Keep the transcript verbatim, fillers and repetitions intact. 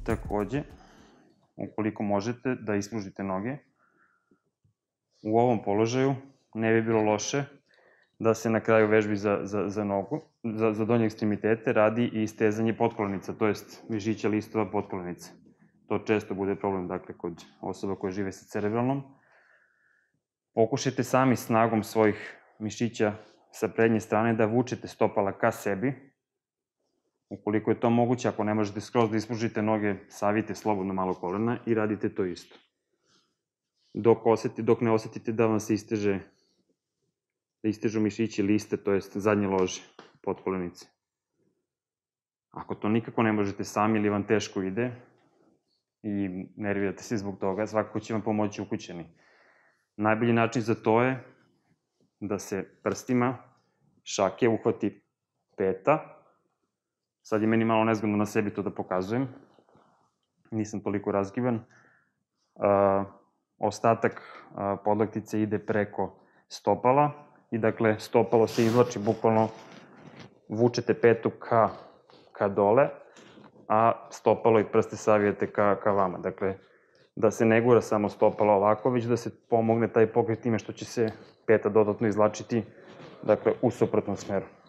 takođe, ukoliko možete, da ispružite noge. U ovom položaju ne bi bilo loše da se na kraju vežbi za, za, za nogu, za, za donje ekstremitete radi i stezanje potkolenica, to jest mišića listova potkolenice. To često bude problem, dakle, kod osoba koje žive sa cerebralnom. Pokušajte sami snagom svojih mišića sa prednje strane da vučete stopala ka sebi. Ukoliko je to moguće, ako ne možete skroz da ispružite noge, savijte slobodno malo kolena i radite to isto. Dok, oseti, dok ne osetite da vam se isteže, da istežu mišići liste, to jest zadnje lože potkolenice. Ako to nikako ne možete sami ili vam teško ide i nervirate se zbog toga, svakako će vam pomoći ukućani. Najbolji način za to je da se prstima šake uhvati peta. Sad je meni malo nezgodno na sebi to da pokazujem. Nisam toliko razgiban. Uh, ostatak uh, podlaktice ide preko stopala i dakle stopalo se izvlači, bukvalno vučete petu ka, ka dole, a stopalo i prste savijete ka, ka vama. Dakle, da se ne gura samo stopalo ovako, već da se pomogne taj pokret time što će se peta dodatno izvlačiti, dakle, u suprotnom smeru.